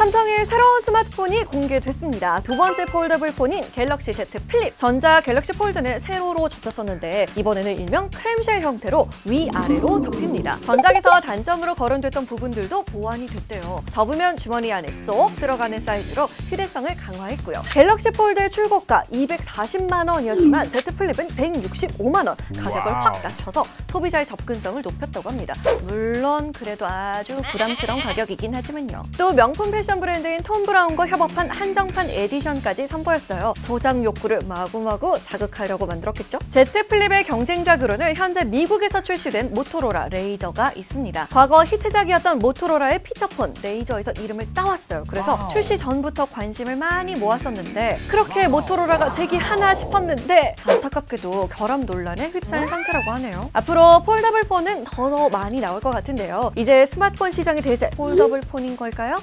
삼성의 새로운 스마트폰이 공개됐습니다. 두 번째 폴더블 폰인 갤럭시 Z 플립. 전자 갤럭시 폴드는 세로로 접혔었는데 이번에는 일명 크램쉘 형태로 위아래로 접힙니다. 전작에서 단점으로 거론됐던 부분들도 보완이 됐대요. 접으면 주머니 안에 쏙 들어가는 사이즈로 휴대성을 강화했고요. 갤럭시 폴드의 출고가 240만 원이었지만 Z 플립은 165만 원. 가격을 확 낮춰서 소비자의 접근성을 높였다고 합니다. 물론 그래도 아주 부담스러운 가격이긴 하지만요. 또 명품 패션 브랜드인 톰 브라운과 협업한 한정판 에디션까지 선보였어요. 소장 욕구를 마구마구 자극하려고 만들었겠죠? Z 플립의 경쟁작으로는 현재 미국에서 출시된 모토로라 레이저가 있습니다. 과거 히트작이었던 모토로라의 피처폰 레이저에서 이름을 따왔어요. 그래서 출시 전부터 관심을 많이 모았었는데 그렇게 모토로라가 제기하나 싶었는데 안타깝게도 결함 논란에 휩싸인 상태라고 하네요. 앞으로 폴더블 폰은 더 많이 나올 것 같은데요. 이제 스마트폰 시장의 대세 폴더블 폰인 걸까요?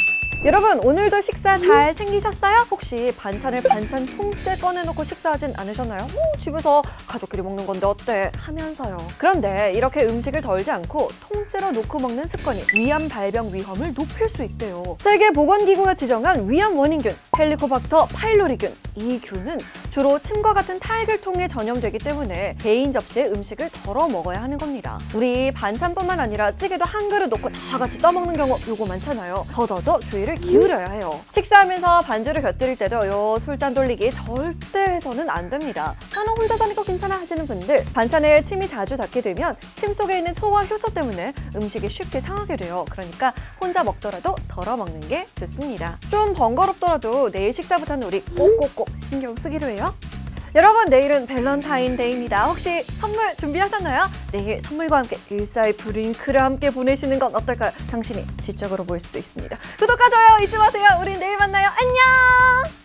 여러분 오늘도 식사 잘 챙기셨어요? 혹시 반찬을 반찬 통째 꺼내놓고 식사하진 않으셨나요? 집에서 가족끼리 먹는 건데 어때? 하면서요. 그런데 이렇게 음식을 덜지 않고 통째로 놓고 먹는 습관이 위암 발병 위험을 높일 수 있대요. 세계보건기구가 지정한 위암 원인균 헬리코박터 파일로리균. 이 균은 주로 침과 같은 탈길통에 전염되기 때문에 개인 접시에 음식을 덜어 먹어야 하는 겁니다. 우리 반찬뿐만 아니라 찌개도 한 그릇 놓고 다 같이 떠먹는 경우 요거 많잖아요. 더더더 주의를 기울여야 해요. 식사하면서 반주를 곁들일 때도 요 술잔 돌리기 절대 해서는 안 됩니다. 나는 혼자 사니까 괜찮아 하시는 분들 반찬에 침이 자주 닿게 되면 침 속에 있는 소화 효소 때문에 음식이 쉽게 상하게 돼요. 그러니까 혼자 먹더라도 덜어 먹는 게 좋습니다. 좀 번거롭더라도 내일 식사부터는 우리 꼭꼭꼭 신경 쓰기로 해요. 여러분 내일은 밸런타인데이입니다. 혹시 선물 준비하셨나요? 내일 선물과 함께 일사의 브링크를 함께 보내시는 건 어떨까요? 당신이 지적으로 보일 수도 있습니다. 구독과 좋아요 잊지 마세요. 우린 내일 만나요. 안녕!